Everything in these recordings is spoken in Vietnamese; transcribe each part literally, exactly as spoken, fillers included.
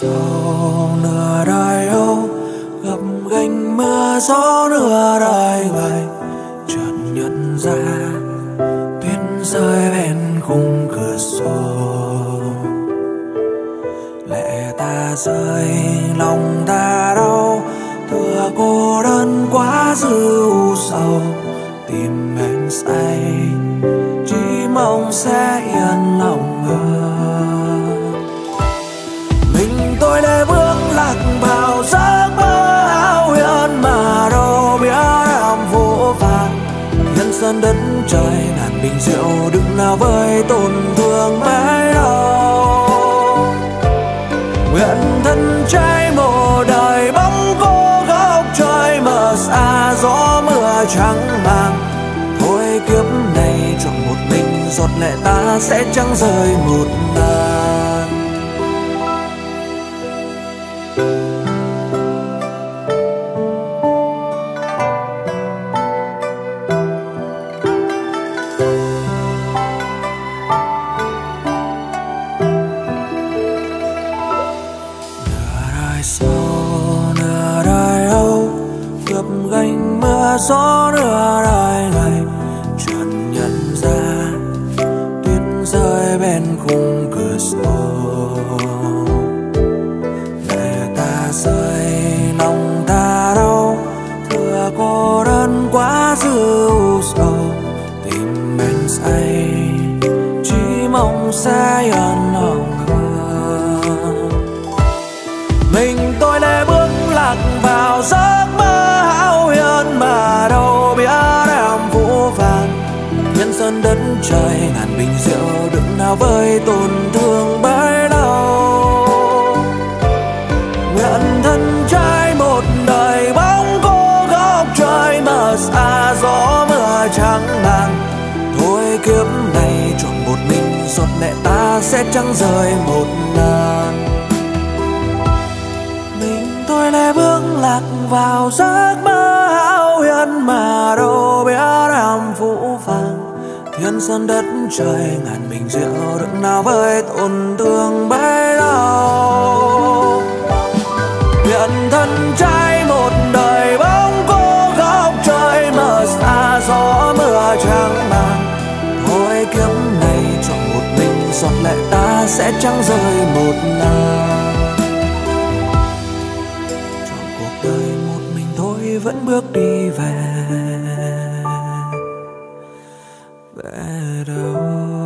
sau nửa đời âu gập ghềnh mưa gió nửa đời người, chợt nhận ra tuyết rơi bên khung cửa sổ. Lệ ta rơi lòng ta đau, thừa cô đơn quá dư u sầu. Tìm bên say chỉ mong sẽ yên lòng hơn. Mình tôi để bước lạc vào giấc mơ hão huyền mà đâu biết làm vô vàn. Nhân gian đất trời ngàn bình rượu đừng nào với tổn thương mấy đâu. Nguyện thân trai một đời bóng cô góc trời mờ xa gió mưa trắng màng. Thôi kiếp này chọn một mình giọt lệ ta sẽ chẳng rơi một lần. Gió nửa đời người, chợt nhận ra tuyết rơi bên khung cửa sổ. Lệ ta rơi lòng ta đau, thừa cô đơn quá dư u sầu. Tìm bên say chỉ mong sẽ yên lòng hơn. Mình tôi để bước lạc vào giấc mơ hão huyền mà đâu biết em vũ vàng. Nhân dân đất trời ngàn bình rượu đừng nào với tổn thương bấy đâu. Nguyện thân trai một đời bóng cô góc trời mờ xa gió mưa trắng màng. Thôi kiếp này chọn một mình giọt lệ ta sẽ chẳng rơi một lần. Tôi lê bước lạc vào giấc mơ hão huyền mà đâu biết em vũ vàng. Thiên sơn đất trời ngàn bình rượu đừng nào với tổn thương bấy đâu. Nguyện thân trai một đời bóng cô góc trời mờ xa gió mưa trắng màng. Thôi kiếp này chọn một mình giọt lệ ta sẽ chẳng rơi một lần. Đời một mình thôi vẫn bước đi về, về đâu.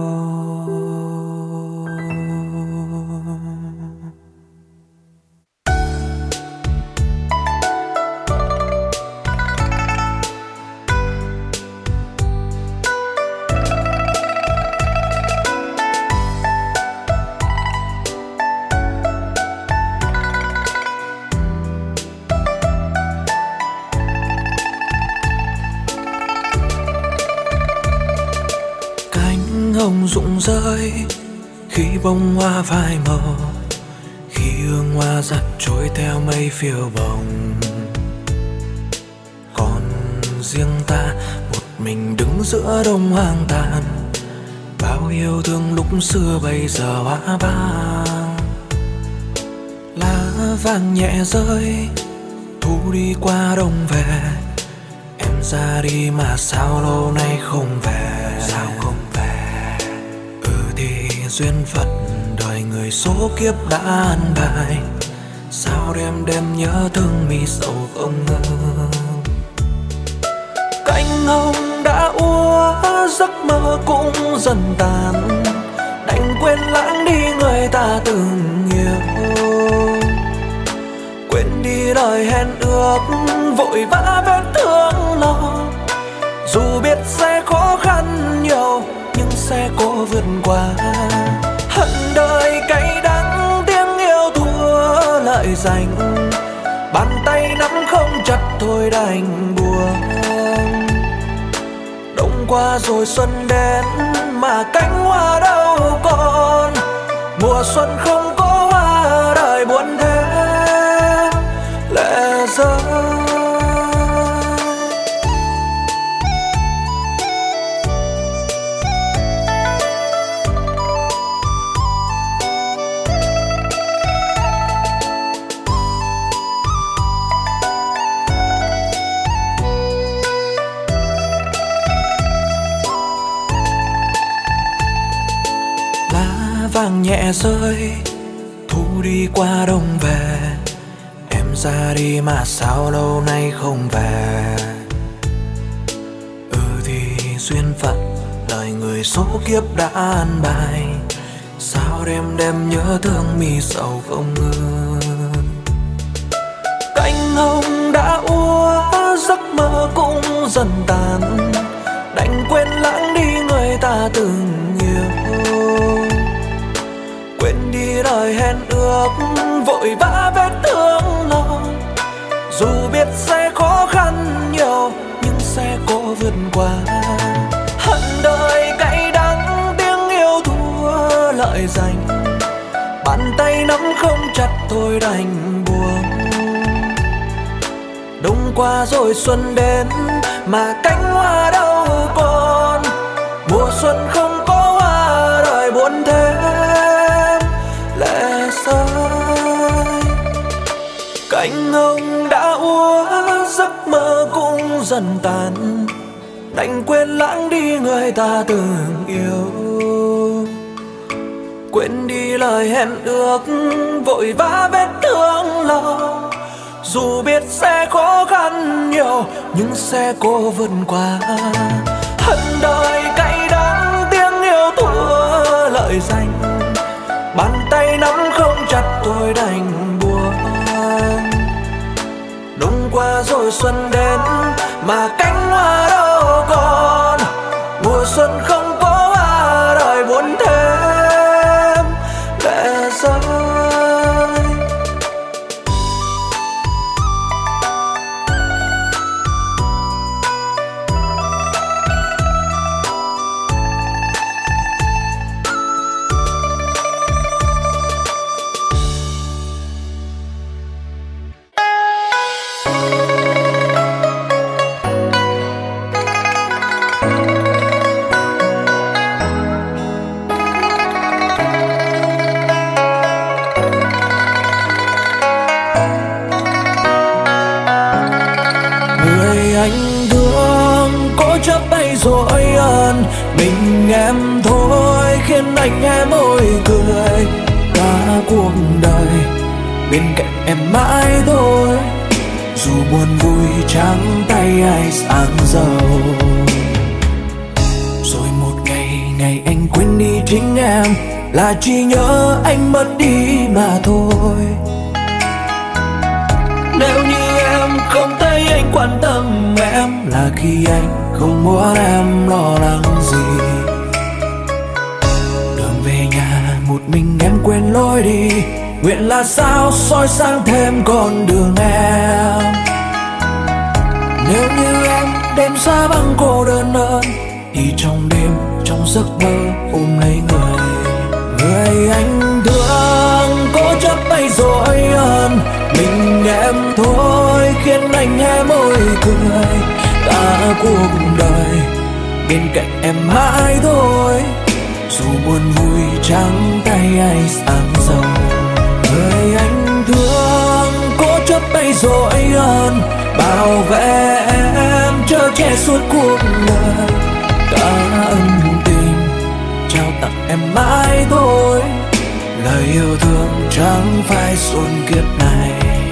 Hồng rụng rơi khi bông hoa phai màu, khi hương hoa dạt trôi theo mây phiêu bồng. Còn riêng ta một mình đứng giữa đông hoang tàn, bao yêu thương lúc xưa bây giờ hoa vàng. Lá vàng nhẹ rơi, thu đi qua đông về. Em ra đi mà sao lâu nay không về, sao không duyên phận đời người số kiếp đã an bài. Sao đêm đêm nhớ thương mi sầu không ngừng. Cánh hồng đã úa giấc mơ cũng dần tàn, đành quên lãng đi người ta từng yêu. Quên đi lời hẹn ước vội vã vết thương lòng. Dù biết sẽ khó khăn nhiều nhưng sẽ cố vượt qua. Hận đời cay đắng tiếng yêu thua lợi giành. Bàn tay nắm không chặt thôi đành buông. Đông qua rồi xuân đến mà cánh hoa đâu còn. Mùa xuân không có hoa đời buồn thế lệ rơi. rơi, thu đi qua đông về, em ra đi mà sao lâu nay không về. Ừ thì duyên phận, lời người số kiếp đã an bài, sao đêm đêm nhớ thương mi sầu không ngừng. Cánh hồng đã úa, giấc mơ cũng dần tàn, đành quên lãng đi người ta từng yêu. Quên đi lời hẹn ước, vội vã vết thương lòng. Dù biết sẽ khó khăn nhiều, nhưng sẽ cố vượt qua. Hận đời cay đắng, tiếng yêu thua lợi giành. Bàn tay nắm không chặt thôi đành buông. Đông qua rồi xuân đến, mà cánh hoa đâu còn. Mùa xuân không có hoa, đời buồn thêm lệ rơi. Cánh hồng đã úa, giấc mơ cũng dần tàn, đành quên lãng đi người ta từng yêu. Quên đi lời hẹn ước, vội vã vết thương lòng. Dù biết sẽ khó khăn nhiều, nhưng sẽ cố vượt qua. Hận đời cay đắng, tiếng yêu thua lợi giành. Bàn tay nắm không chặt tôi đành buông. Đông qua rồi xuân đến, mà cánh hoa đâu còn. Mùa xuân không có hoa, đời buồn thêm lệ rơi. Anh thương cố chấp hay dối ân, mình em thôi khiến anh hé môi cười. Cả cuộc đời bên cạnh em mãi thôi, dù buồn vui trắng tay ai sáng giàu. Rồi một ngày ngày anh quên đi chính em, là chỉ nhớ anh mất đi mà thôi. Nếu như em không thấy anh quan tâm em, là khi anh không muốn em lo lắng gì. Đường về nhà một mình em quên lối đi, nguyện là sao soi sáng thêm con đường em. Nếu như em đêm xa băng cô đơn hơn, thì trong đêm trong giấc mơ ôm lấy người. Người anh thương cố chấp hay dối ân, mình em thôi khiến anh hé môi cười. Cả cuộc đời bên cạnh em mãi thôi, dù buồn vui trắng tay ai sáng giàu. Người anh thương cố chấp hay dối ân, bảo vệ em chở che suốt cuộc đời. Cả ân tình trao tặng em mãi thôi, lời yêu thương chẳng phải suốt kiếp này.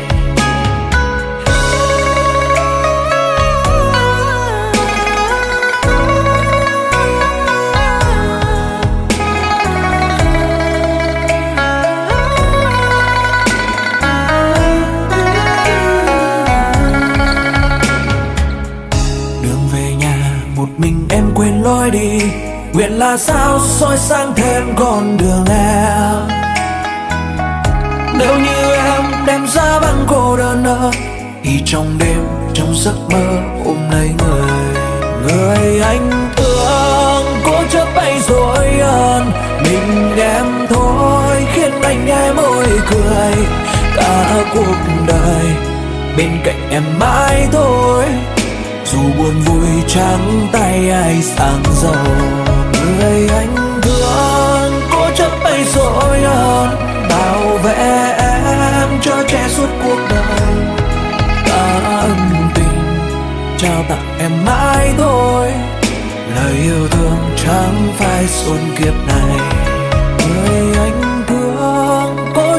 Đường về nhà một mình em quên lối đi, nguyện là sao soi sáng thêm con đường em. Nếu như em đem ra băng cô đơn hơn, thì trong đêm trong giấc mơ ôm lấy người. Người anh thương cố chấp hay dối ân, mình em thôi khiến anh hé môi cười. Cả cuộc đời bên cạnh em mãi thôi, dù buồn vui trắng tay ai sáng giàu. Người anh thương cố chấp hay dối ân, bảo vệ em chở che suốt cuộc đời. Cả ân tình trao tặng em mãi thôi, lời yêu thương chẳng phải suốt kiếp này. Người anh thương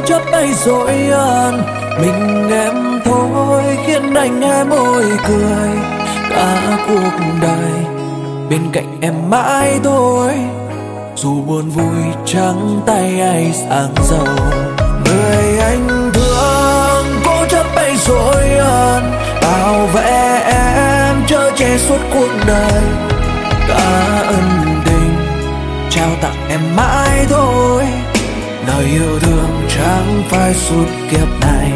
chấp hay dối ân, mình em thôi khiến anh em ôi cười. Cả cuộc đời bên cạnh em mãi thôi, dù buồn vui trắng tay ai sang giàu. Người anh thương cố chấp hay dối ân, bảo vệ em chở che suốt cuộc đời. Cả ân tình trao tặng em mãi thôi, lời yêu thương chẳng phải suốt kiếp này.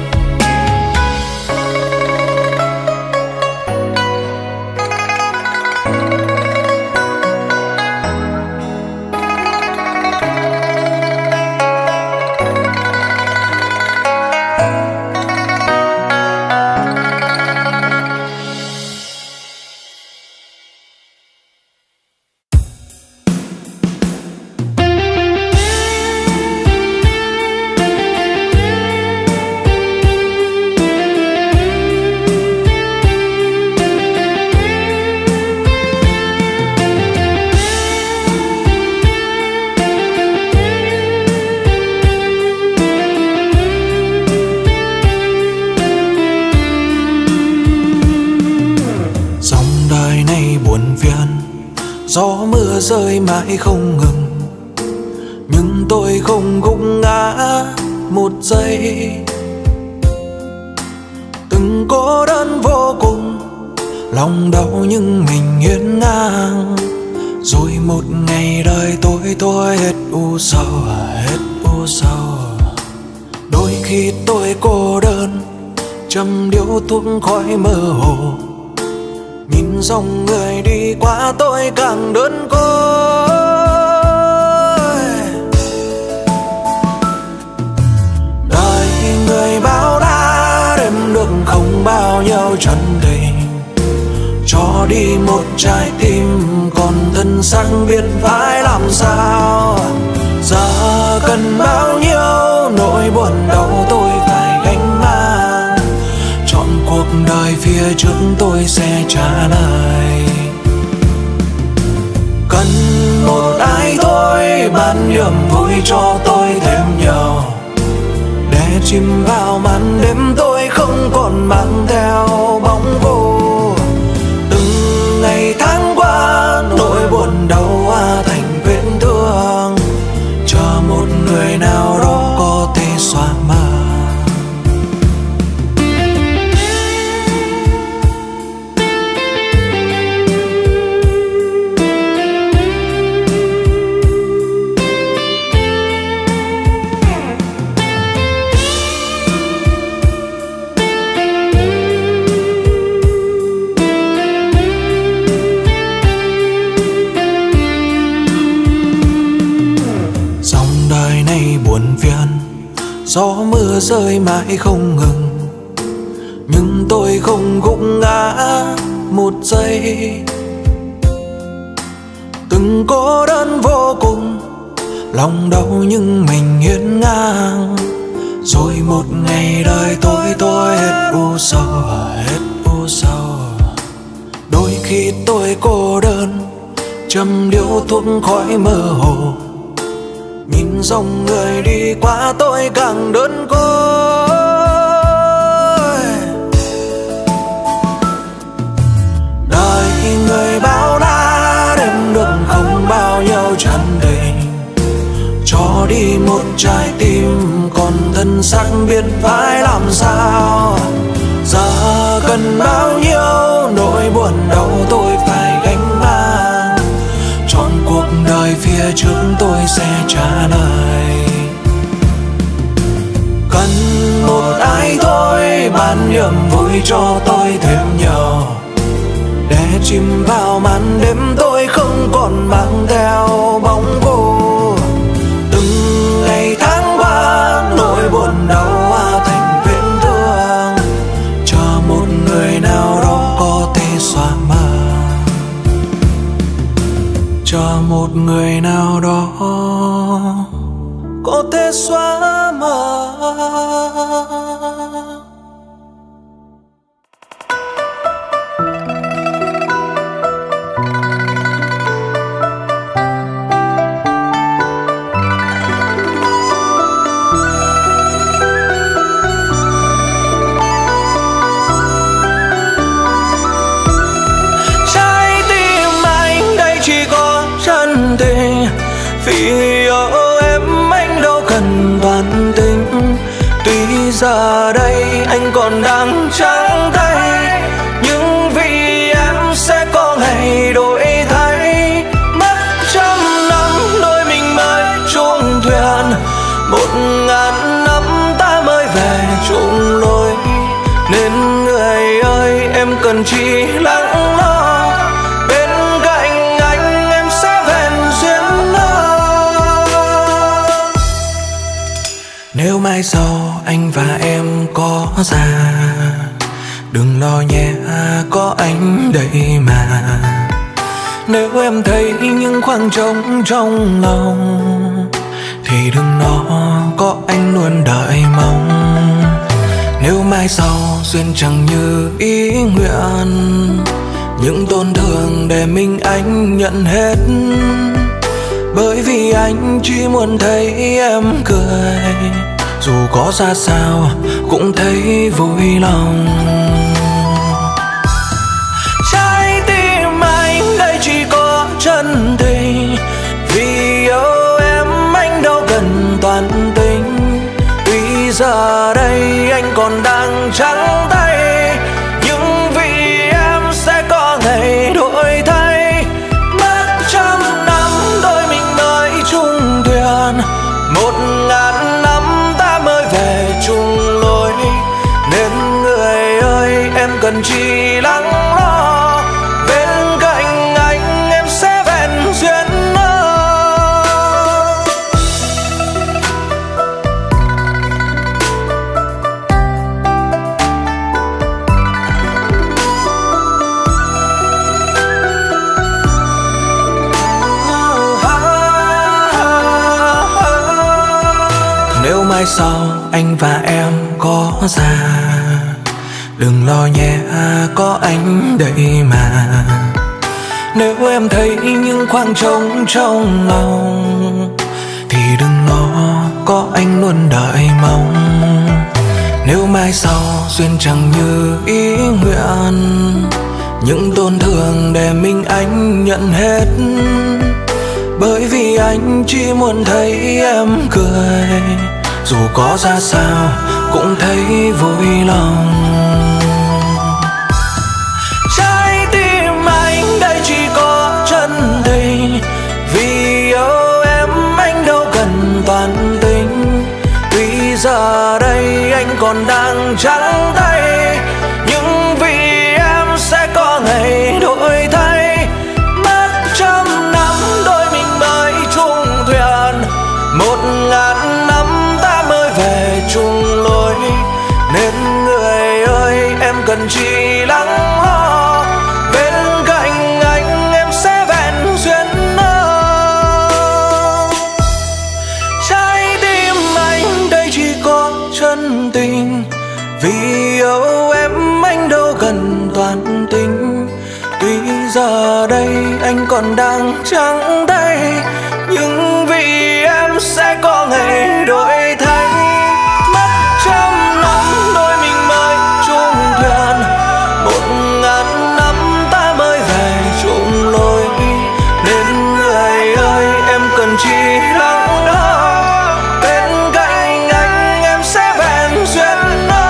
Gió mưa rơi mãi không ngừng, nhưng tôi không gục ngã một giây. Từng cô đơn vô cùng, lòng đau nhưng mình hiên ngang. Rồi một ngày đời tôi tôi hết u sầu, hết u sầu. Đôi khi tôi cô đơn, châm điếu thuốc khói mơ hồ. Nhìn dòng người đi qua tôi càng đơn côi. Đời người bao la đếm được không bao nhiêu chân tình, cho đi một trái tim còn thân xác biết phải làm sao. Giờ cần bao nhiêu nỗi buồn đau tôi phải gánh mang, chọn cuộc đời phía trước tôi sẽ trả lời. Cần một ai thôi ban niềm vui cho tôi thêm nhiều, để chìm vào màn đêm tôi không còn mang theo bóng vô. Từng ngày tháng qua nỗi buồn đau hóa thành vết thương, chờ một người nào đó có thể xóa mờ. Gió mưa rơi mãi không ngừng, nhưng tôi không gục ngã một giây. Từng cô đơn vô cùng, lòng đau nhưng mình hiên ngang. Rồi một ngày đời tôi tôi hết u sầu, hết u sầu. Đôi khi tôi cô đơn, châm điếu thuốc khói mơ hồ. Nhìn dòng người đi qua tôi càng đơn côi. Đời người bao la đếm được không bao nhiêu chân tình, cho đi một trái tim còn thân xác biết phải làm sao. Giờ cần bao nhiêu nỗi buồn đau tôi phải gánh mang, chọn cuộc đời phía trước tôi sẽ trả lời. Cần một ai thôi ban niềm vui cho tôi thêm nhiều, để chìm vào màn đêm tôi không còn mang theo bóng vô. Từng ngày tháng qua nỗi buồn đau hóa thành vết thương, chờ một người nào đó có thể xóa mờ, cho một người nào đó có thể xóa mờ. giờ đây anh còn đang trắng tay, nhưng vì em sẽ có ngày đổi thay. Mất trăm năm đôi mình mới chung thuyền, một ngàn năm ta mới về chung lối. Nên người ơi em cần chỉ lắng lo, bên cạnh anh em sẽ vẹn duyên đó. Nếu mai sau anh và em có già, đừng lo nhé có anh đây mà. Nếu em thấy những khoảng trống trong lòng thì đừng lo, có anh luôn đợi mong. Nếu mai sau duyên chẳng như ý nguyện, những tổn thương để mình anh nhận hết. Bởi vì anh chỉ muốn thấy em cười, dù có ra sao cũng thấy vui lòng. Trái tim anh đây chỉ có chân tình, vì yêu em anh đâu cần toàn tính. Tuy giờ đây anh còn đang trắng tay, nhưng vì em sẽ có ngày đổi thay. Mất trăm năm đôi mình mới chung thuyền, một ngàn năm ta mới về chung lối. Nên người ơi em cần chỉ lắng lo, bên cạnh anh em sẽ vẹn duyên đó. Nếu mai sau anh và em có già, đừng lo nhé có anh đây mà. Nếu em thấy những khoảng trống trong lòng thì đừng lo, có anh luôn đợi mong. Nếu mai sau duyên chẳng như ý nguyện, những tổn thương để mình anh nhận hết. Bởi vì anh chỉ muốn thấy em cười, dù có ra sao cũng thấy vui lòng. Trái tim anh đây chỉ có chân tình, vì yêu em anh đâu cần toàn tính. Tuy giờ đây anh còn đang trắng tay, nhưng vì em sẽ có ngày đổi thay. Mất trăm năm đôi mình mới chung thuyền, một ngàn năm ta mới về chung lối. Nên người ơi em cần chỉ lắng lo, bên cạnh anh em sẽ vẹn duyên đó. Trái tim anh đây chỉ có chân tình, vì yêu em anh đâu cần toàn tính. Tuy giờ đây anh còn đang trắng tay, nhưng vì em sẽ có ngày đổi thay. Mất trăm năm đôi mình mới chung thuyền, một ngàn năm ta mới về chung lối. Nên người ơi em cần chỉ lắng lo, bên cạnh anh em sẽ vẹn duyên đó.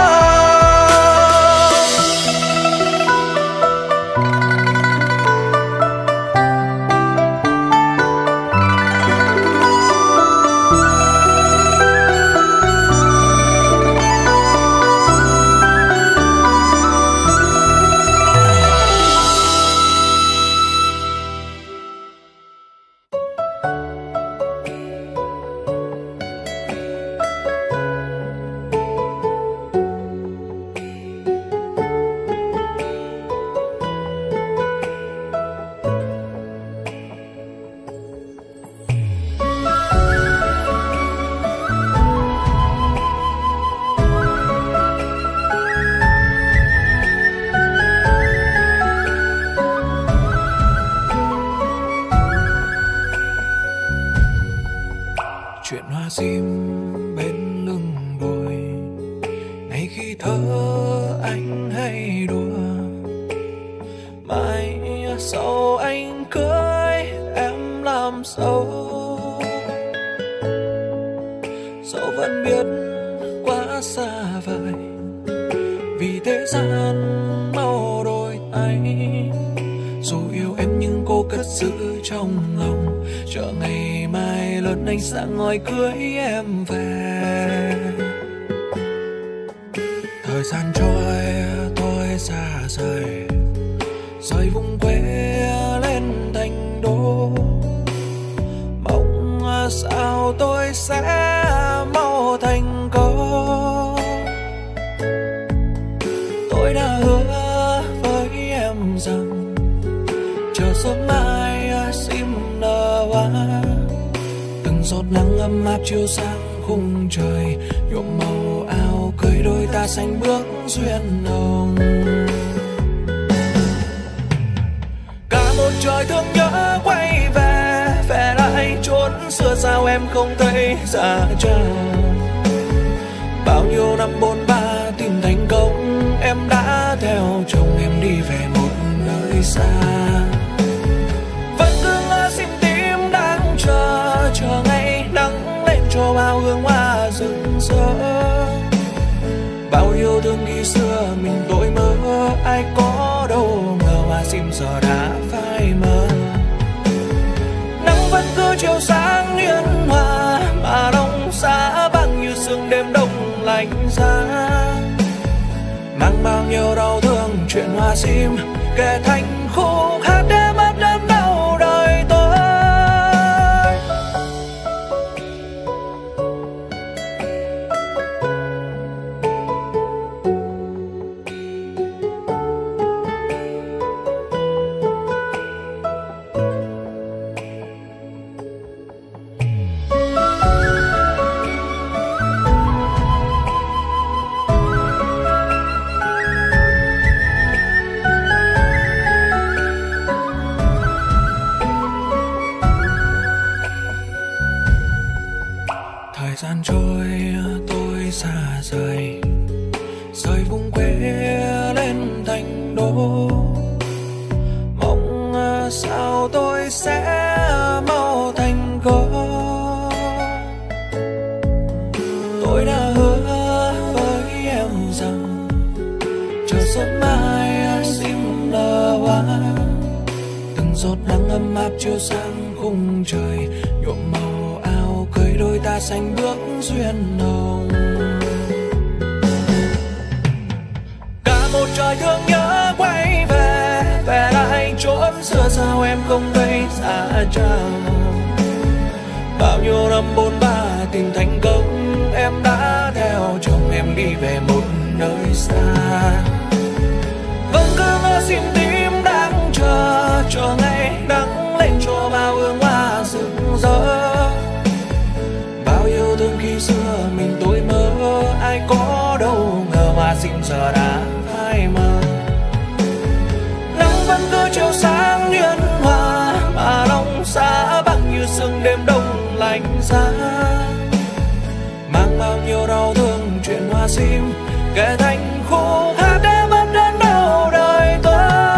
Chuyện hoa sim bên lưng đồi, ngay khi thơ anh hay đùa. Mai sau anh cưới em làm dâu, dẫu vẫn biết quá xa vời, vì thế gian mau đổi thay. Dù yêu em nhưng cô cất giữ trong lòng, chờ ngày mai lớn anh sang hỏi cưới em về. Thời gian trôi tôi xa rời, rời vùng quê lên thành đô. Mong sao tôi sẽ mau thành công. Tôi đã hứa với em rằng chờ sớm mai sim nở hoa, từng giọt nắng ấm áp chiếu sáng khung trời, nhuộm màu áo cưới đôi ta xanh bước duyên hồng. Cả một trời thương nhớ quay về, về lại chốn xưa sao em không thấy ra chào. Bao nhiêu năm bôn ba tìm thành công, em đã theo chồng em đi về một nơi xa. Vẫn cứ ngỡ xin tim đang chờ, chờ ngày nắng lên cho bao hương hoa rực rỡ. Bao yêu thương khi xưa mình tôi mơ, ai có đâu ngờ hoa sim giờ đã phai mờ. Nắng vẫn cứ chiếu sáng hiên hòa, mà đông xa băng như sương đêm đông lạnh giá. Mang bao nhiêu đau thương chuyện hoa sim kể thành khúc hát để mất đớn đau đời tôi. Thời gian trôi tôi xa rời, rời vùng quê lên thành đô. Mong sao tôi sẽ mau thành công. Tôi đã hứa với em rằng chờ sớm mai sim nở hoa, từng giọt nắng ấm áp chiếu sáng khung trời, nhuộm màu áo cưới đôi ta xanh bước duyên hồng. Cả một trời thương nhớ quay về, về lại chốn xưa sao em không thấy xa chào. Bao nhiêu năm bôn ba tìm thành công, em đã theo chồng em đi về một nơi xa. Vẫn cứ ngỡ xin tim đang chờ, chờ ngày nắng lên cho bao hương hoa rực rỡ. Bao yêu thương khi xưa mình tôi mơ, ai có đâu ngờ hoa sim giờ đã phai mờ. Nắng vẫn cứ chiếu sáng hiên hòa, mà đông xa băng như sương đêm đông lạnh giá. Mang bao nhiêu đau thương chuyện hoa sim kể thành khúc hát để mất đớn đau đời tôi.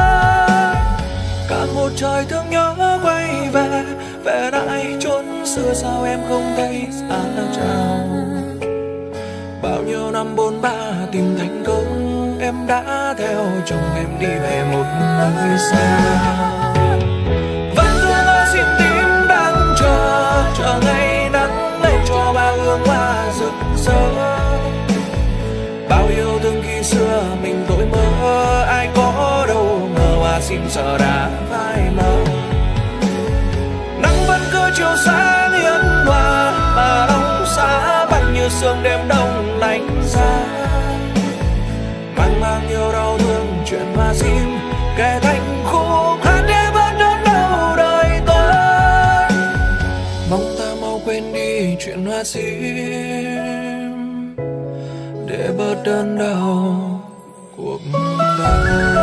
Cả một trời thương nhớ quay về, về lại chốn xưa sao em không thấy xa chào. Bao nhiêu năm bôn ba tìm thành công, em đã theo chồng em đi về một nơi xa. Vẫn cứ ngỡ xin tim đang chờ, chờ ngày nắng lên cho bao hương hoa rực rỡ. Bao yêu thương khi xưa mình tôi mơ, ai có đâu ngờ hoa sim giờ đã phai mờ. Nắng vẫn cứ chiếu sáng hiên hòa, mà đông xa băng như sương đêm đông lạnh giá. Mang bao nhiêu đau thương chuyện hoa sim kể thành khúc hát để bớt đớn đau đời tôi. Mong ta mau quên đi chuyện hoa sim để bớt đớn đau cuộc đời.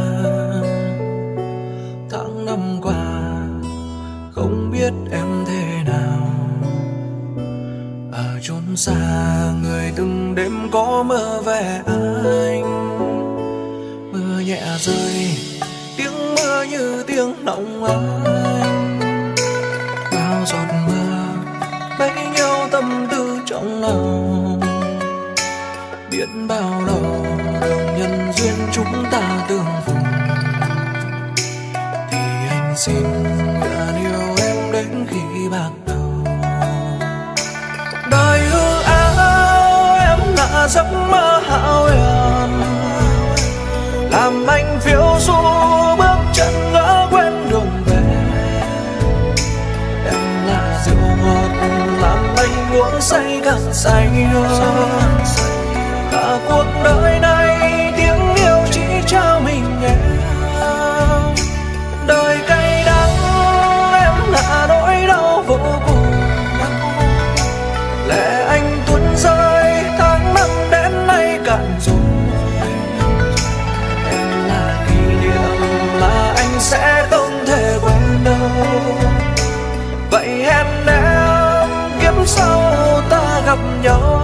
tháng năm qua không biết em thế nào. Ở chốn xa người từng đêm có mơ về anh. Mưa nhẹ rơi, tiếng mưa như tiếng lòng anh. Bao giọt mưa bấy nhiêu tâm tư trong lòng. Biết bao lâu đường nhân duyên chúng ta tương phùng, thì anh xin nguyện yêu em đến khi bạc đầu. Đời hư áo em là giấc mơ hão huyền, làm anh phiêu du bước chân ngỡ quên đường về. Em là rượu ngọt làm anh uống say càng say hơn. Cả cuộc đời này tiếng yêu chỉ trao mình nghe. Đời cay đắng em là nỗi đau vô cùng. Lệ anh tuôn rơi tháng năm đến nay cạn rồi. Em là kỷ niệm mà anh sẽ không thể quên đâu. Vậy hẹn em kiếp sau ta gặp nhau.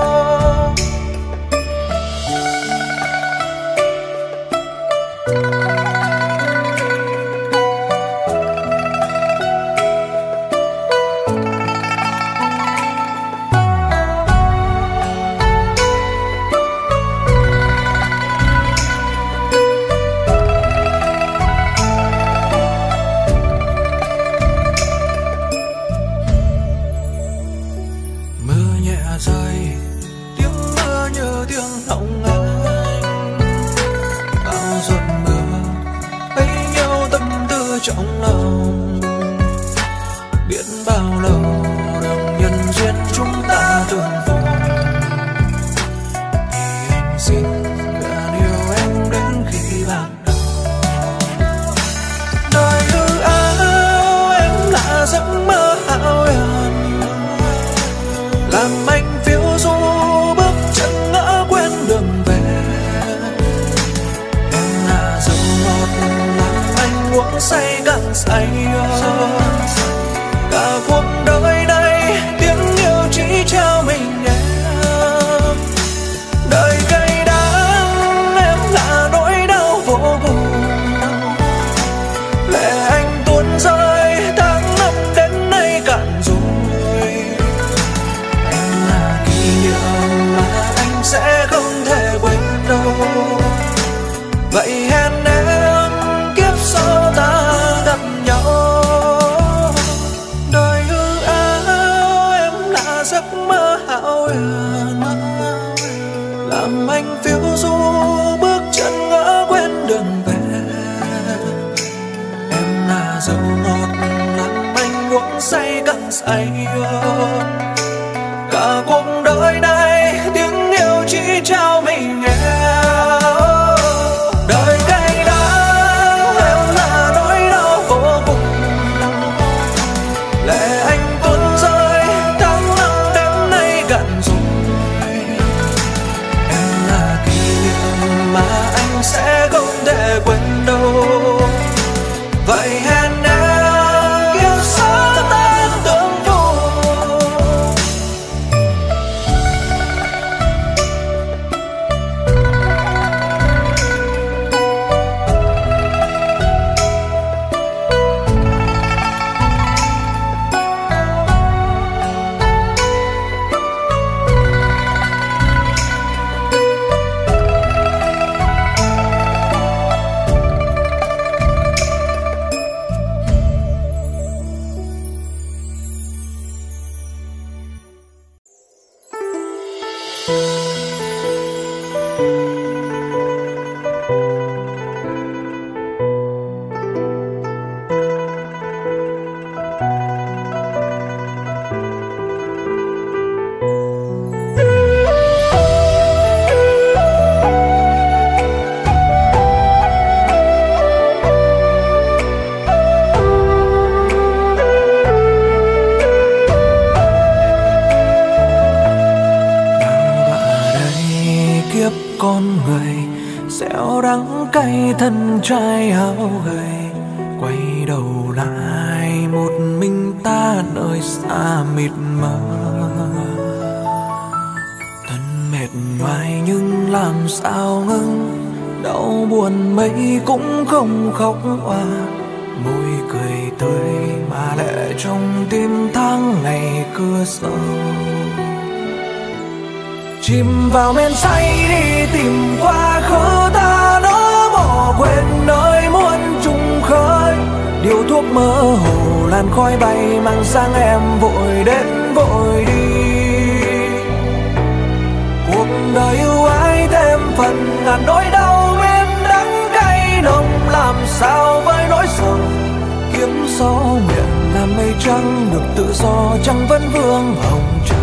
Rơi tiếng mưa như tiếng lòng anh. Bao giọt mưa bấy nhiêu tâm tư trong lòng. Biết bao lâu đường nhân duyên chúng ta tương phùng, thì anh xin nguyện yêu em đến khi bạc đầu. Đời hư áo em là giấc mơ hão huyền, làm anh phiêu du bước chân ngỡ quên đường về. Em là rượu ngọt làm anh uống say càng say hơn. Cả cuộc đời này tiếng yêu chỉ trao mình em. Đời cay đắng em là nỗi đau vô cùng. Lệ anh tuôn rơi tháng năm đến nay cạn rồi. Mà anh sẽ không thể quên đâu. Vậy hẹn em kiếp sau ta gặp nhau. Đời hư áo em là giấc mơ hão huyền, làm anh phiêu du bước chân ngỡ quên đường về. Em là rượu ngọt làm anh uống say càng say hơn. Cả cuộc đời này tiếng yêu chỉ trao mình em. Đời cay đắng em là nỗi đau vô cùng. Lệ anh tuôn rơi tháng năm đến nay cạn rồi. Em là kỷ niệm mà anh sẽ không thể quên đâu. Vậy hẹn em kiếp sau ta tương phùng. thân trai áo gầy, quay đầu lại một mình ta nơi xa mịt mờ. Thân mệt nhoài nhưng làm sao ngưng, đau buồn mấy cũng không khóc hoa. Môi cười tươi mà lệ trong tim tháng ngày cưa sầu. Chìm vào men say đi tìm quá khứ ta đó, bỏ quên nơi muôn trùng khơi. Điều thuốc mơ hồ làn khói bay mang sang em vội đến vội đi. Cuộc đời ưu ái thêm phần ngàn nỗi đau men đắng cay nồng, làm sao với nỗi sầu. Kiếm gió nguyện làm mây trắng được tự do, trăng vẫn vương hồng trà.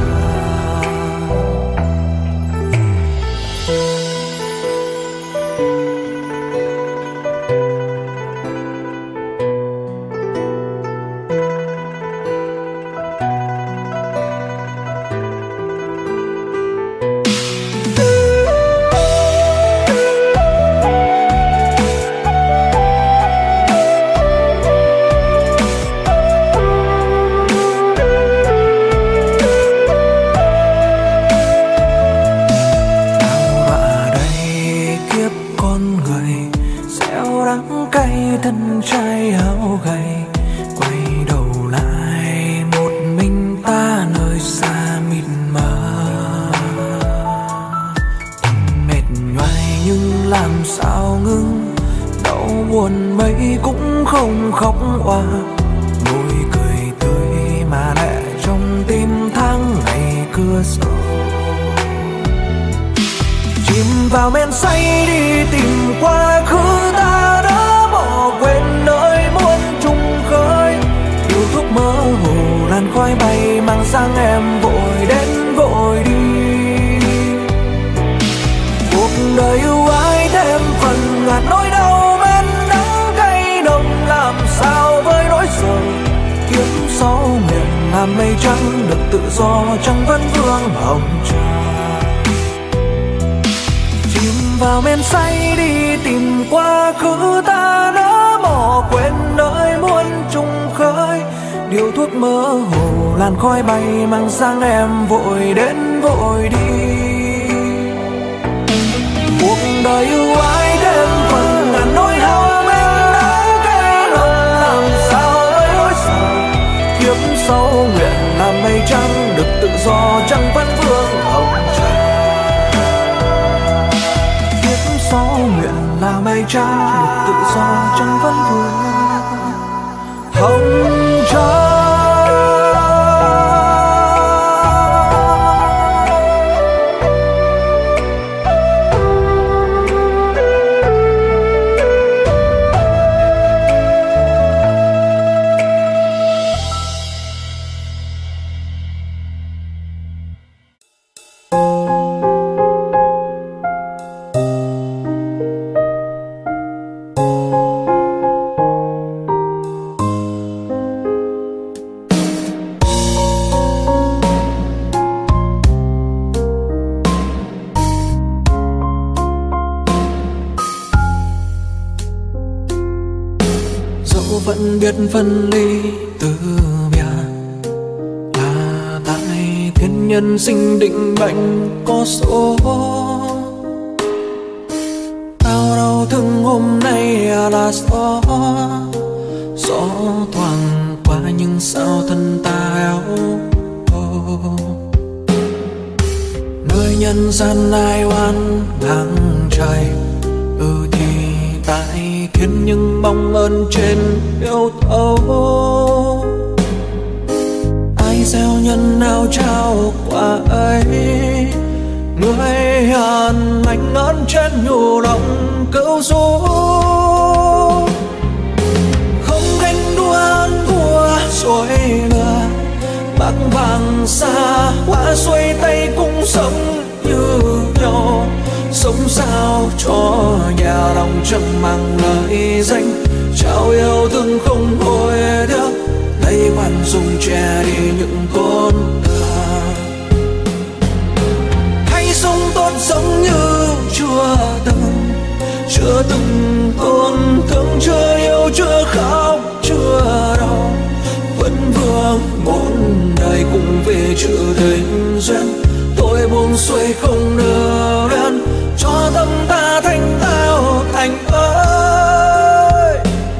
Thân trai áo gầy, quay đầu lại một mình ta nơi xa mịt mờ. Mệt nhoài nhưng làm sao ngưng, đau buồn mấy cũng không khóc oa. Môi cười tươi mà lệ trong tim tháng ngày cưa sầu. Chìm vào men say đi tìm quá khứ ta đã, bỏ quên nơi muôn trùng khơi. Điều thuốc mơ hồ làn khói bay mang sang em vội đến vội đi. Cuộc đời ưu ái thêm phần ngàn nỗi đau men đắng cay nồng, làm sao với nỗi sầu. Kiếm gió miền làm mây trắng được tự do, trăng vẫn vương hồng trà. Chìm vào men say đi tìm quá khứ ta đã, bỏ quên nơi muôn trùng khơi. Điều thuốc mơ hồ làn khói bay mang sang em vội đến vội đi. Cuộc đời ưu ái thêm phần ngàn nỗi đau men đắng cay nồng, làm sao với nỗi sầu. Kiếp sau nguyện làm mây trắng được tự do, trăng vẫn vương hồng trà. Gió nguyện là mây trắng được tự do, trăng vẫn vương hồng trà. Vẫn biết phân ly từ biệt, là tại thiên nhân sinh định mệnh có số. Tao đau thương hôm nay là gió, gió thoảng qua nhưng sao thân ta éo ô. Nơi nhân gian ai oan ngang trời, ừ thì tại thiên nhưng mong ơn trên yêu thấu. Ai gieo nhân nào trao quả ấy, người hàn lành ơn trên nhủ lòng cứu rũ. Không ganh đua hơn thua rồi lừa, bạc vàng xa hoa xuôi tay cũng sống như nhau. Sống sao cho nhà lòng chẳng mang lời danh, trao yêu thương không hối tiếc, lấy khoan dung che đi những cốt tơ. Hãy sống tốt giống như chưa từng, chưa từng tổn thương, chưa yêu, chưa khóc, chưa đau, vẫn vương muốn đời cùng về chữ tình duyên. Tôi buông xuôi không nỡ bên, cho tâm ta thành tao thành ơi.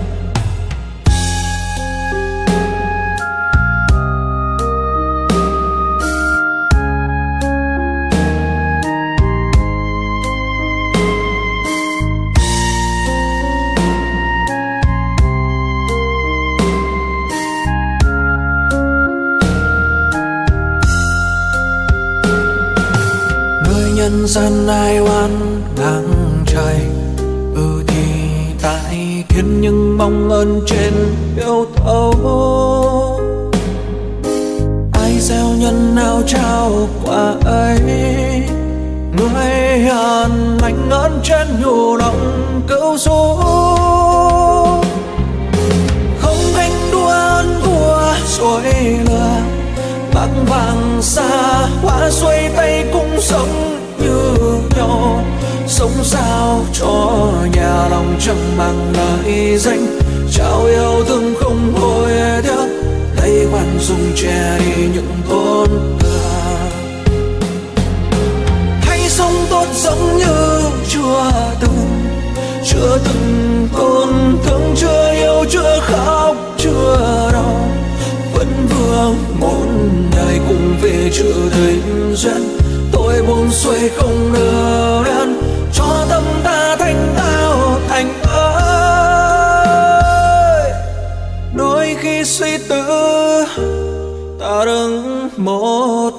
Nhân gian ai oan ngang trời, ừ thì tại thiên nhưng mong ơn trên yêu thấu. Ai gieo nhân nào trao quả ấy, người hiền lành ơn trên nhủ lòng cứu số. Không ganh đua ơn thua rồi lừa, bạc vàng xa hoa xuôi tay cũng sống như nhau. Sống sao cho nhà lòng chẳng mang lời danh, trao yêu thương không hối tiếc, lấy khoan dung che đi những tổn thương. Hãy sống tốt giống như chưa từng, chưa từng tổn thương, chưa yêu, chưa khóc, chưa đau, vẫn vương muốn đời cùng về chữ tình duyên. Tôi buông xuôi không nỡ bên, cho tâm ta thành tao thành ơi. Đôi khi suy tư ta đứng một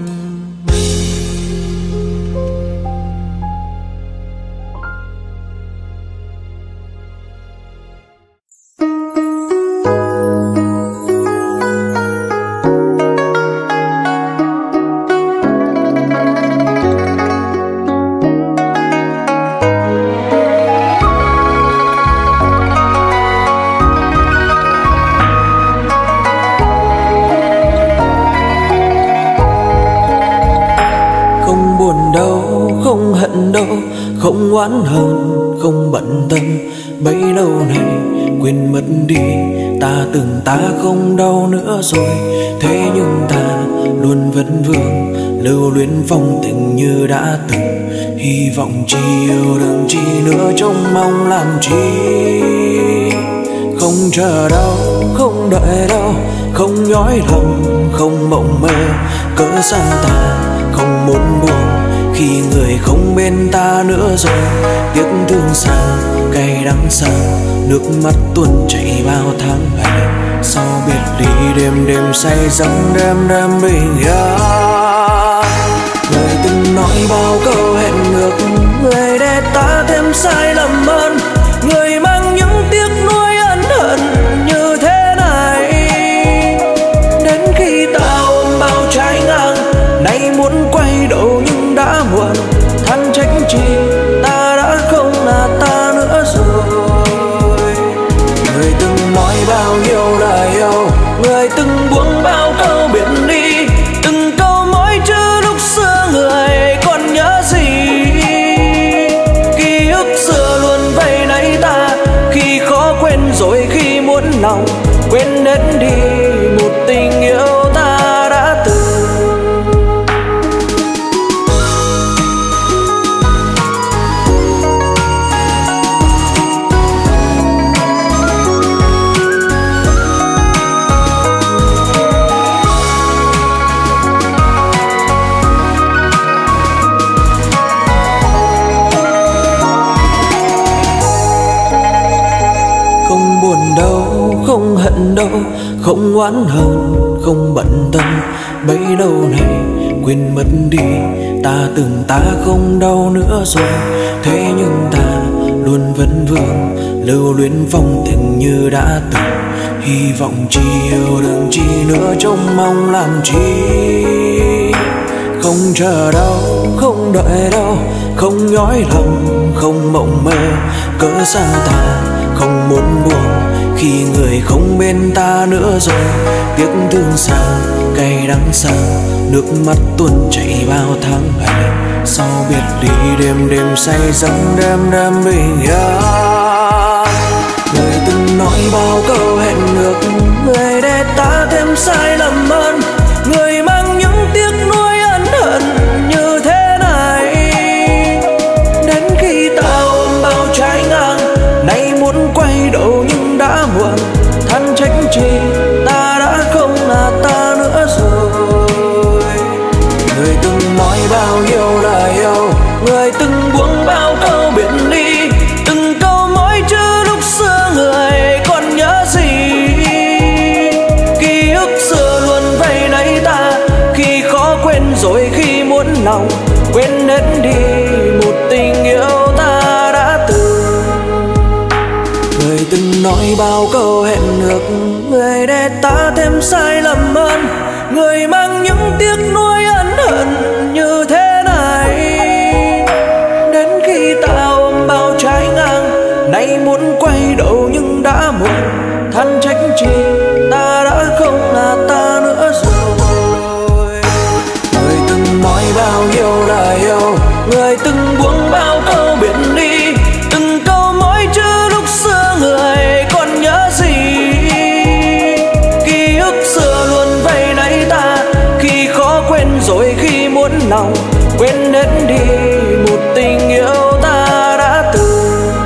không hận đâu, không oán hờn, không bận tâm. Bấy lâu nay quên mất đi, ta tưởng ta không đau nữa rồi. Thế nhưng ta luôn vẫn vương, lưu luyến phong tình như đã từng. Hy vọng chi yêu đừng chi nữa, trông mong làm chi. Không chờ đâu, không đợi đâu, không nhói lòng, không mộng mơ. Cớ sao ta không muốn buồn khi người không bên ta nữa rồi. Tiếc thương sao, cay đắng sao, nước mắt tuôn chảy bao tháng ngày. Sau biệt ly đêm đêm say giấc, đêm đêm bình yên. Người từng nói bao câu hẹn ngược, người để ta thêm sai lầm hơn. Người mang những tiếc nuối ân hận như thế này. Đến khi ta ôm bao trái ngang, nay muốn quay đầu nhưng đã muộn. Than trách chi ta đã không là ta nữa rồi. Người từng nói bao nhiêu lời yêu, người từng buông bao câu biệt ly. Từng câu mỗi chữ lúc xưa người còn nhớ gì. Ký ức xưa luôn vây lấy ta, khi khó quên rồi khi muốn lòng. Quên hết đi một tình yêu ta đã từng. Không hận đâu, không oán hờn, không bận tâm. Bấy lâu nay quên mất đi, ta tưởng ta không đau nữa rồi. Thế nhưng ta luôn vẫn vương, lưu luyến phong tình như đã từng. Hy vọng chi yêu đừng chi nữa, trông mong làm chi. Không chờ đâu, không đợi đâu, không nhói lòng, không mộng mơ. Cớ sao ta không muốn buồn khi người không bên ta nữa rồi. Tiếc thương sao, cay đắng sao, nước mắt tuôn chảy bao tháng ngày. Sau biệt ly đêm đêm say giấc đêm đêm bình yên. Người từng nói bao câu hẹn ước, người để ta thêm sai lầm hơn. Người mang những tiếc nuối ân hận như thế này. Đến khi ta ôm bao trái ngang, nay muốn quay đầu nhưng đã muộn. Than trách chi ta đã không là ta nữa rồi. Người từng nói bao nhiêu lời yêu, người từng buông bao câu biệt ly. Từng câu mỗi chữ lúc xưa người còn nhớ gì. Ký ức xưa luôn vây lấy ta, khi khó quên rồi khi muốn lòng. Quên hết đi một tình yêu ta đã từng. Người từng nói bao câu hẹn ước, người để ta thêm sai lầm hơn. Người mang những tiếc nuối ân hận như thế này. Đến khi ta ôm bao trái ngang, nay muốn quay đầu nhưng đã muộn. Than trách chi ta đã không là ta nữa rồi. Người từng nói bao nhiêu lời yêu, người từng buông bao câu biệt ly. Từng câu mỗi chữ lúc xưa người còn nhớ gì. Ký ức xưa luôn vây lấy ta, khi khó quên rồi khi muốn lòng. Quên hết đi một tình yêu ta đã từng.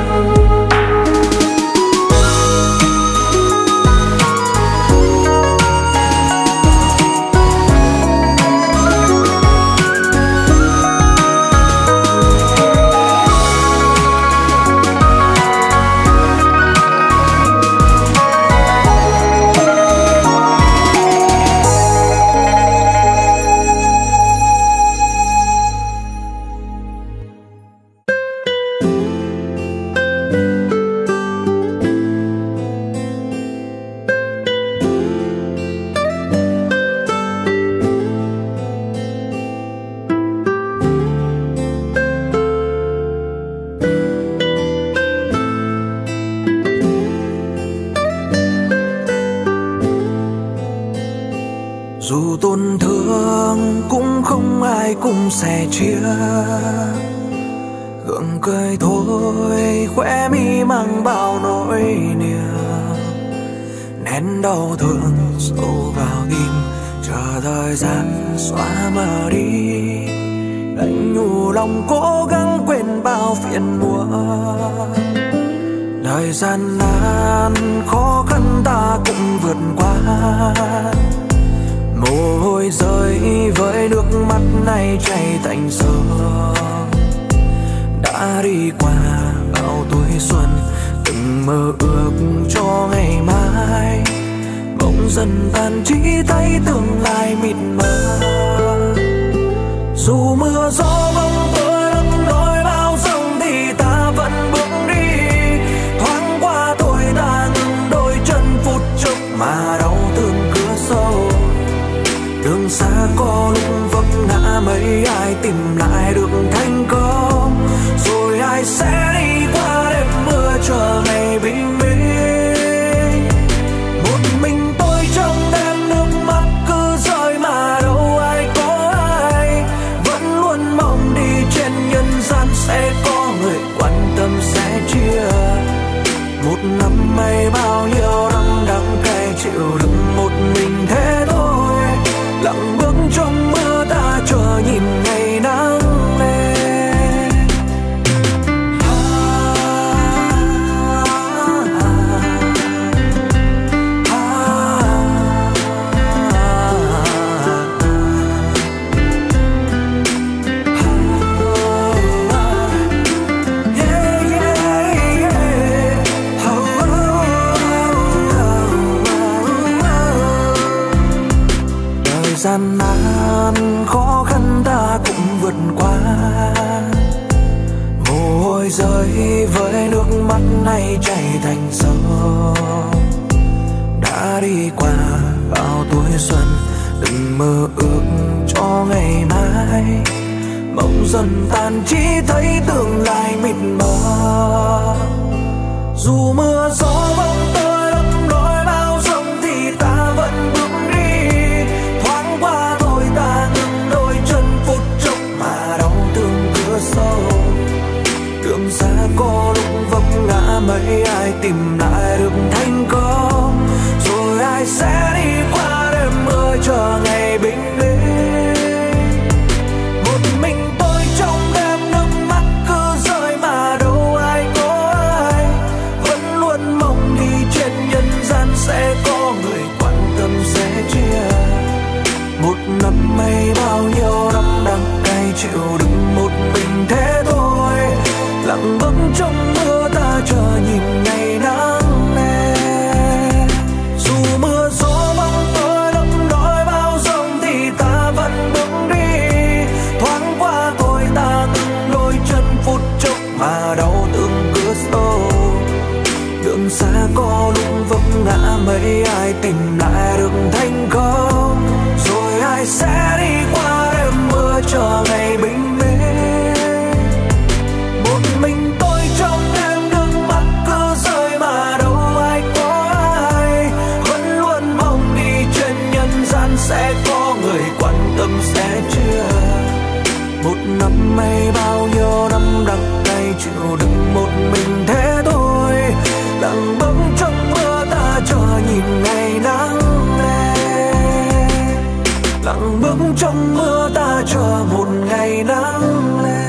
Dù tổn thương cũng không ai cùng sẻ chia. Gượng cười thôi khóe mi mang bao nỗi niềm. Nén đau thương sâu vào tim, chờ thời gian xóa mờ đi. Anh nhủ lòng cố gắng quên bao phiền muộn. Đời gian nan khó khăn ta cũng vượt qua. Mồ hôi rơi với nước mắt này chảy thành sông. Đã đi qua bao tuổi xuân, từng mơ ước cho ngày mai. Bỗng dần tan chỉ thấy tương lai mịt mờ. Dù mưa gió bóng tối lấp lối bao sông thì ta vẫn bước đi. Thoáng qua thôi ta ngừng đôi chân phút chốc mà đau thương cửa sâu. Đường xa có lúc vấp ngã mấy ai tìm lại được thành công. Rồi ai sẽ đi qua đêm mưa chờ ngày bình minh. Một mình tôi trong đêm nước mắt cứ rơi mà đâu ai có ai. Vẫn luôn mong đi trên nhân gian sẽ có người quan tâm sẽ chia. Một năm hay bao nhiêu năm đắng cay chịu đựng một mình thế thôi. Lặng bước trong mưa ta chờ nhìn ngày nắng lên. À, à, gian nan khó khăn ta cũng vượt qua. Mồ hôi rơi với nước mắt này chảy thành sông. Đã đi qua bao tuổi xuân, từng mơ ước cho ngày mai. Mộng dần tan chỉ thấy tương lai mịt mờ. Dù mưa gió bóng tối lấp đường xa có lúc vấp ngã, mấy ai tìm lại được thành công, rồi ai sẽ đi qua đêm mưa chờ ngày bình minh. Một mình tôi trong đêm nước mắt cứ rơi mà đâu ai có ai, vẫn luôn mong đi trên nhân gian sẽ có người quan tâm sẽ chưa. Một năm hay bao nhiêu năm đắng cay chịu đựng một mình thế thôi, lặng bước trong mưa ta chờ nhìn ngày nắng lên, lặng bước trong mưa ta chờ một ngày nắng lên.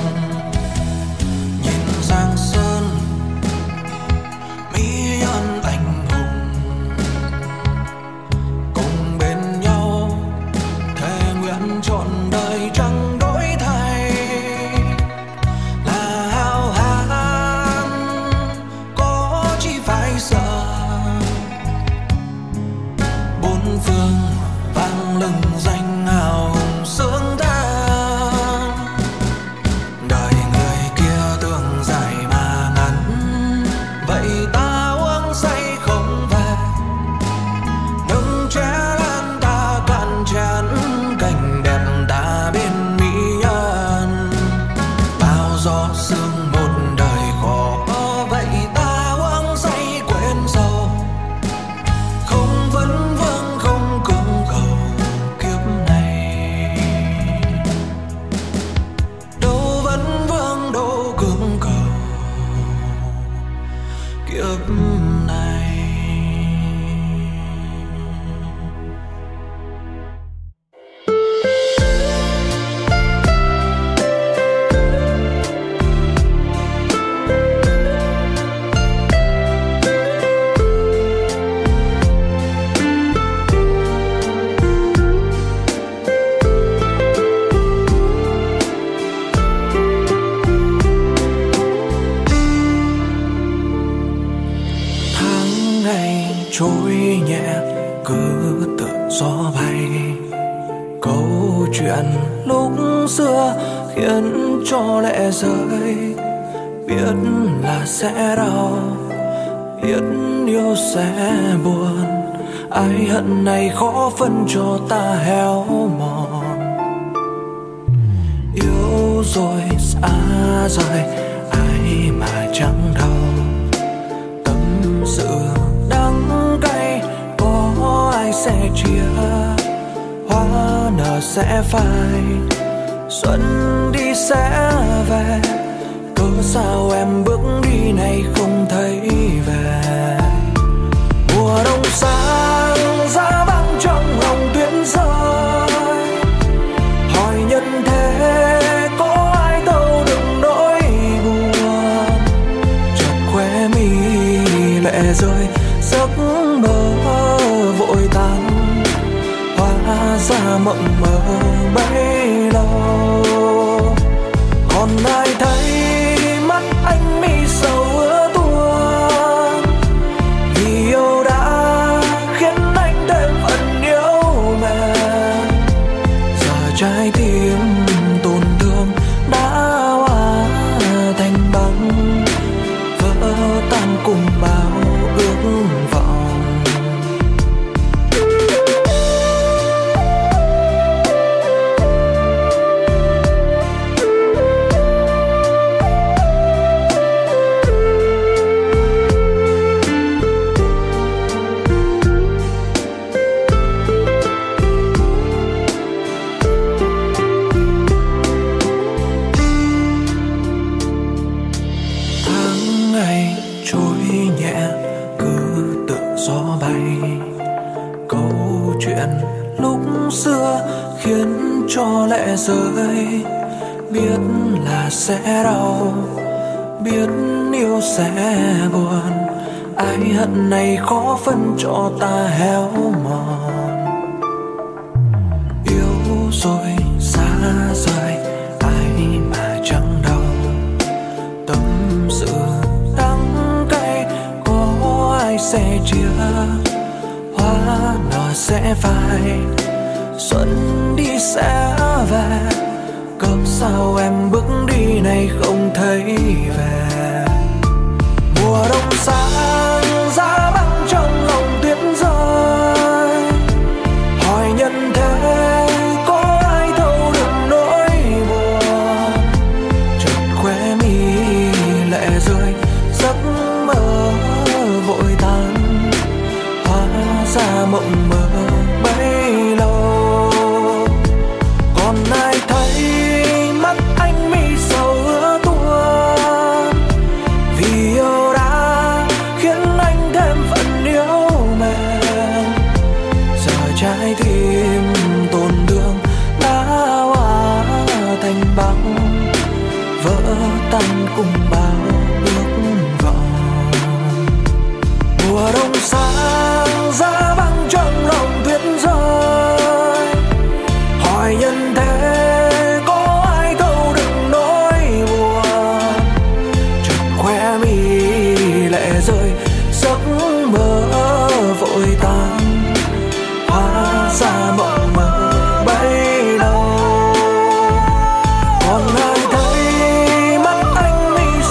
Anh ngày trôi nhẹ cứ tự gió bay. Câu chuyện lúc xưa khiến cho lệ rơi, biết là sẽ đau, biết yêu sẽ buồn. Ai hận này khó phân cho ta héo mòn. Yêu rồi xa rời ai mà chẳng đau. Tâm sự đắng cay có ai sẽ chia. Hoa nở sẽ phai, xuân đi sẽ về. Cớ sao em bước đi này không thấy về. Mùa đông sang giá băng trong lòng tuyết rơi. Hỏi nhân thế có ai thấu được nỗi buồn. Chợt khóe mi lệ rơi, giấc mơ vội tan. Hóa ra mộng mơ bấy lâu. Còn ai thấy mắt anh mi sầu ứa tuôn. Vì yêu đã khiến anh thêm phần yêu mềm. Giờ trái tim tổn thương đã hóa thành băng, vỡ tan cùng bao ước vọng. Cho lệ rơi, biết là sẽ đau, biết yêu sẽ buồn. Ai hận này khó phân cho ta héo mòn. Yêu rồi xa rời ai mà chẳng đau. Tâm sự đắng cay có ai sẽ chia. Hoa nở sẽ phai, xuân đi sẽ về. Cớ sao em bước đi này không thấy về. Mùa đông sang giá băng trong lòng tuyết rơi. Hỏi nhân thế có ai thấu được nỗi buồn. Chợt khóe mi lệ rơi, giấc mơ vội tan. Hóa ra mộng mơ bấy lâu. Còn ai thấy mắt anh mi sầu ứa tuôn. Vì yêu đã khiến anh thêm phần yêu mềm. Giờ trái tim tổn thương đã hóa thành băng, vỡ tan cùng bao ước vọng. Mùa đông sang giá băng trong lòng tuyết rơi. Hỏi nhân thế có ai thấu được nỗi buồn. Chợt khóe mi lệ rơi, giấc mơ vội tan. Hóa ra mộng mơ bấy lâu. Còn ai thấy mắt anh mi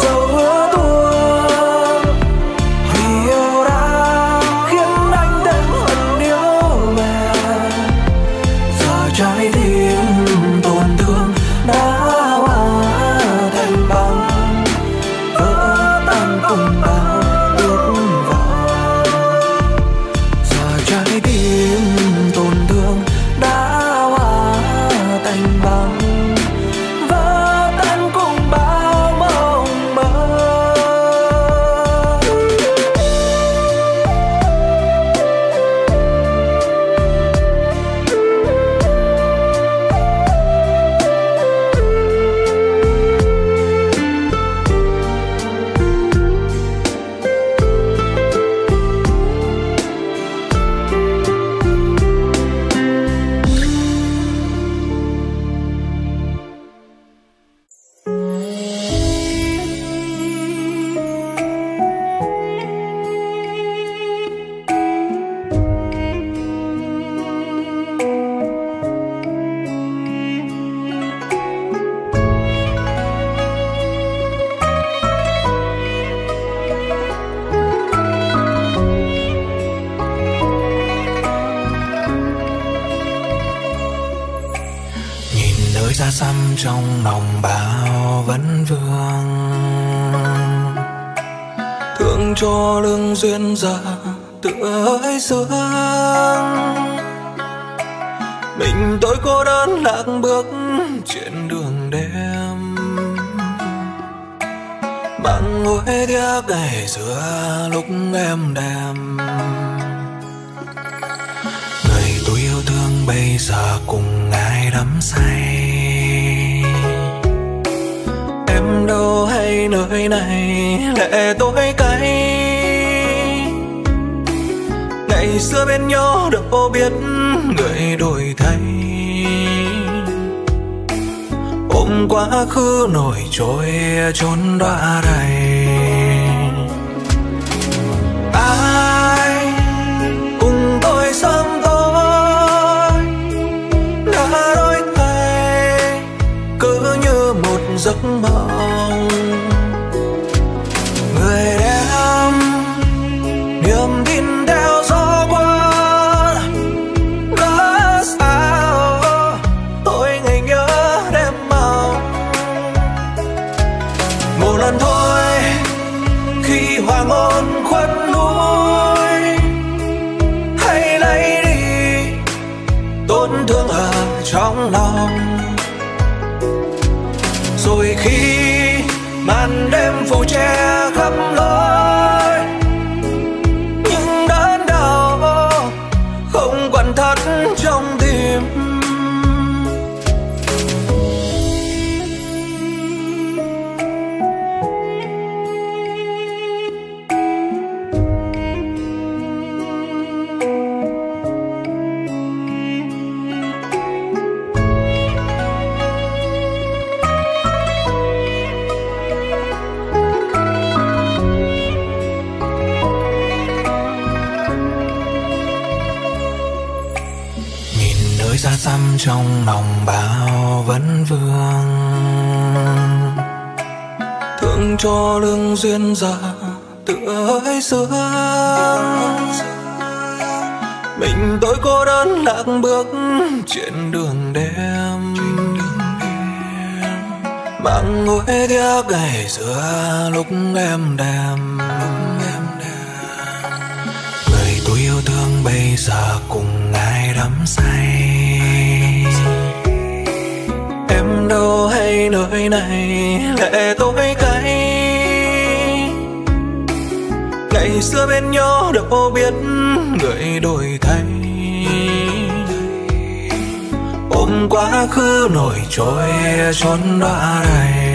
xăm trong lòng bao vấn vương, thương cho lương duyên giờ tựa ấy sương. Mình tôi cô đơn lạc bước trên đường đêm, bằng hối tiếc ngày xưa lúc em đêm. Người tôi yêu thương bây giờ cùng ai đắm say, em đâu hay nơi này lệ tôi cay. Ngày xưa bên nhau đâu biết người đổi thay, ôm quá khứ nổi trôi trốn đọa đầy. Ai cùng tôi sớm tối đã đổi thay, cứ như một giấc mộng. Người đem niềm tin theo gió qua, đã sao tôi ngày nhớ đêm mong. Một lần thôi khi hoàng hôn khuất núi, hãy lấy đi tổn thương ở trong lòng. Rồi khi màn đêm phủ che khắp lối, những đớn đau không quặn thắt trong tim. Xa xăm trong lòng bao vấn vương, thương cho lương duyên giờ tựa ấy sương. Mình tôi cô đơn lạc bước trên đường đêm, mang hối tiếc ngày xưa lúc em đêm. Người tôi yêu thương bây giờ cùng ai đắm say, em đâu hay nơi này lệ tôi cay. Ngày xưa bên nhau đâu biết người đổi thay, ôm quá khứ nổi trôi trốn đọa đầy.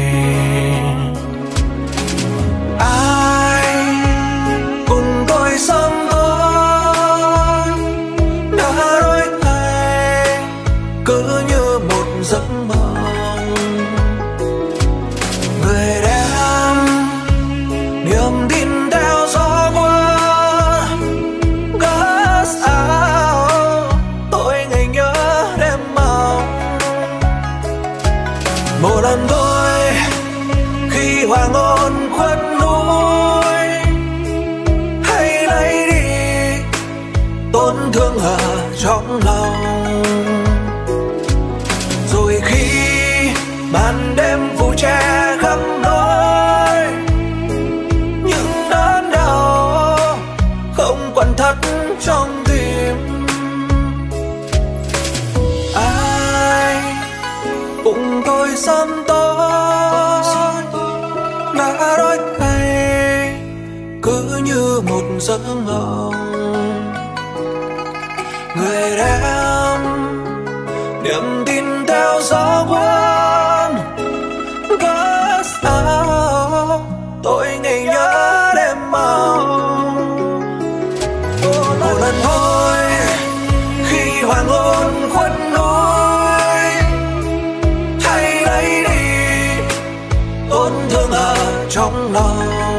Ai cùng tôi sớm tối đã đổi thay, cứ như một giấc mộng. Người đem niềm tin theo gió qua, gác áo tôi ngày nhớ đêm mong. Một lần thôi khi hoàng hôn khuất núi, hãy lấy đi tổn thương ở trong lòng. Rồi khi màn đêm phủ che khắp lối, những đớn đau không quặn thắt trong tim. Ai cùng tôi sớm tối đã đổi thay, cứ như một giấc mộng. Người đem niềm tin theo gió cuốn, gác áo tôi ngày nhớ đêm mong. Một lần thôi khi hoàng hôn khuất núi, hãy lấy đi tổn thương ở trong lòng.